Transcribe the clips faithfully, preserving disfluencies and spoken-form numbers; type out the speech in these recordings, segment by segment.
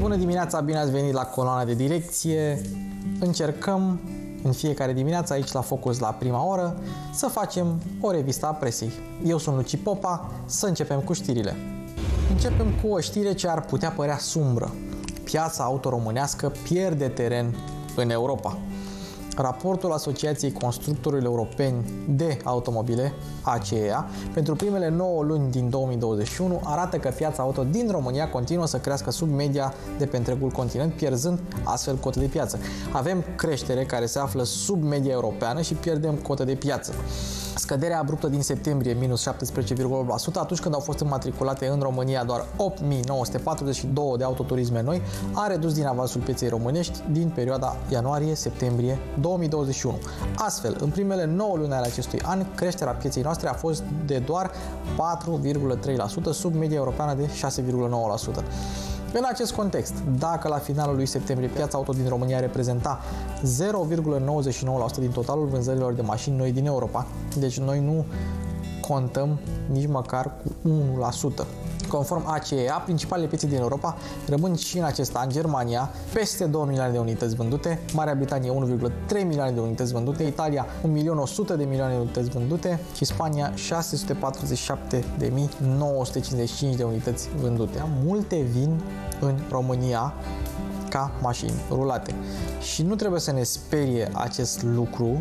Bună dimineața, bine ați venit la coloana de direcție. Încercăm în fiecare dimineață aici la Focus la prima oră să facem o revistă a presei. Eu sunt Luci Popa, să începem cu știrile. Începem cu o știre ce ar putea părea sumbră. Piața auto românească pierde teren în Europa. Raportul Asociației Constructorilor Europeni de Automobile, A C E A, pentru primele nouă luni din două mii douăzeci și unu arată că piața auto din România continuă să crească sub media de pe întregul continent, pierzând astfel cote de piață. Avem creștere care se află sub media europeană și pierdem cotă de piață. Scăderea abruptă din septembrie, minus șaptesprezece virgulă opt la sută, atunci când au fost înmatriculate în România doar opt mii nouă sute patruzeci și doi de autoturisme noi, a redus din avansul pieței românești din perioada ianuarie-septembrie două mii douăzeci și unu. Astfel, în primele nouă luni ale acestui an, creșterea pieței noastre a fost de doar patru virgulă trei la sută, sub media europeană de șase virgulă nouă la sută. În acest context, dacă la finalul lui septembrie piața auto din România reprezenta zero virgulă nouăzeci și nouă la sută din totalul vânzărilor de mașini noi din Europa, deci noi nu contăm nici măcar cu unu la sută. Conform A C E A, principalele piețe din Europa rămân și în acest an Germania, peste două milioane de unități vândute, Marea Britanie unu virgulă trei milioane de unități vândute, Italia un milion o sută de milioane de unități vândute și Spania șase sute patruzeci și șapte de mii nouă sute cincizeci și cinci de unități vândute. Multe vin în România ca mașini rulate. Și nu trebuie să ne sperie acest lucru,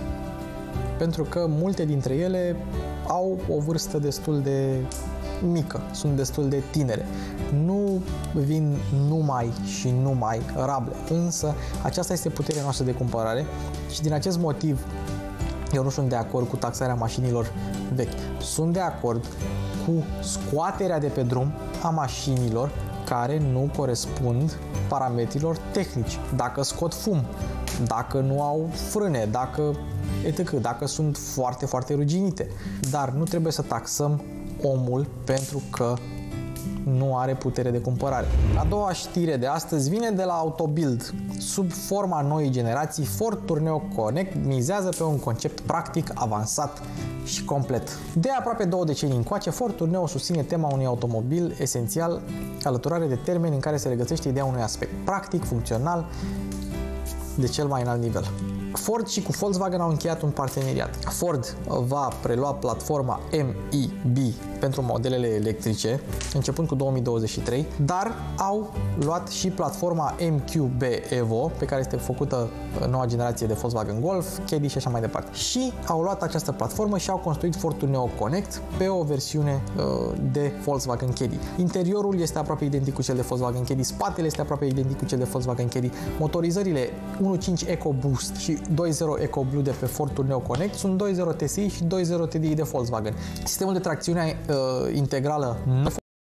pentru că multe dintre ele au o vârstă destul de mică, sunt destul de tinere. Nu vin numai și numai rable, însă aceasta este puterea noastră de cumpărare și din acest motiv eu nu sunt de acord cu taxarea mașinilor vechi. Sunt de acord cu scoaterea de pe drum a mașinilor care nu corespund parametrilor tehnici. Dacă scot fum, dacă nu au frâne, dacă et cetera, dacă sunt foarte, foarte ruginite. Dar nu trebuie să taxăm omul pentru că nu are putere de cumpărare. A doua știre de astăzi vine de la Autobild. Sub forma noii generații, Ford Tourneo Connect mizează pe un concept practic, avansat și complet. De aproape două decenii încoace, Ford Tourneo susține tema unui automobil esențial, alăturare de termeni în care se regăsește ideea unui aspect practic, funcțional, de cel mai înalt nivel. Ford și cu Volkswagen au încheiat un parteneriat. Ford va prelua platforma M I B pentru modelele electrice, începând cu două mii douăzeci și trei, dar au luat și platforma M Q B Evo, pe care este făcută noua generație de Volkswagen Golf, Caddy și așa mai departe. Și au luat această platformă și au construit Ford Tourneo Connect pe o versiune uh, de Volkswagen Caddy. Interiorul este aproape identic cu cel de Volkswagen Caddy, spatele este aproape identic cu cel de Volkswagen Caddy, motorizările unu punct cinci EcoBoost și doi punct zero EcoBlue de pe Ford Tourneo Connect sunt doi punct zero T S I și doi punct zero T D I de Volkswagen. Sistemul de tracțiune uh, integrală nu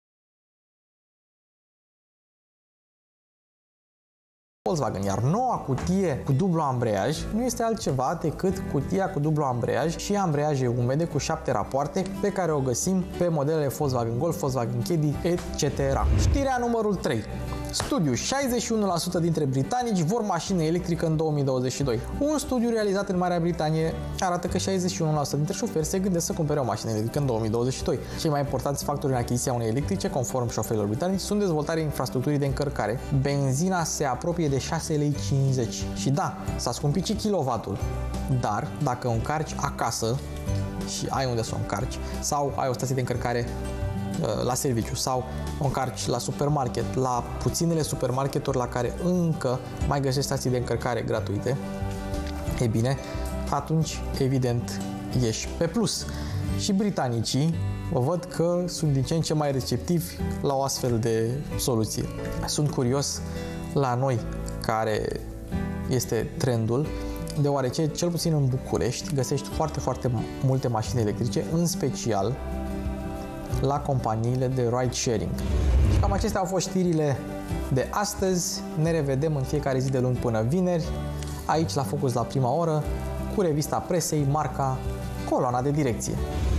Volkswagen, iar noua cutie cu dublu ambreiaj nu este altceva decât cutia cu dublu ambreiaj și ambreiaje umede cu șapte rapoarte pe care o găsim pe modelele Volkswagen Golf, Volkswagen Caddy, et cetera. Știrea numărul trei. Studiu: șaizeci și unu la sută dintre britanici vor mașină electrică în două mii douăzeci și doi. Un studiu realizat în Marea Britanie arată că șaizeci și unu la sută dintre șoferi se gândesc să cumpere o mașină electrică în două mii douăzeci și doi. Cei mai importanți factori în achiziția unei electrice, conform șoferilor britanici, sunt dezvoltarea infrastructurii de încărcare. Benzina se apropie de șase lei cincizeci și da, s-a scumpit și kilowatul, dar dacă o încarci acasă și ai unde să o încarci, sau ai o stație de încărcare la serviciu sau o încarci la supermarket, la puținele supermarketuri la care încă mai găsești stații de încărcare gratuite, e bine, atunci evident ești pe plus. Și britanicii văd că sunt din ce în ce mai receptivi la o astfel de soluție. Sunt curios la noi care este trendul, deoarece cel puțin în București găsești foarte, foarte multe mașini electrice, în special la companiile de ride sharing. Și cam acestea au fost știrile de astăzi. Ne revedem în fiecare zi de luni până vineri, aici la Focus la prima oră, cu revista presei, marca Coloana de Direcție.